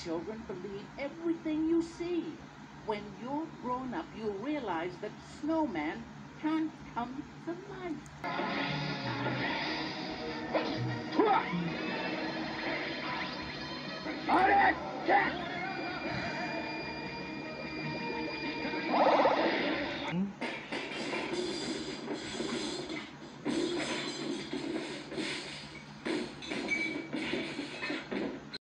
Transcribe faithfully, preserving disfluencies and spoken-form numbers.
children believe everything you see. When you're grown up, you'll realize that snowman can't come to life. Attack!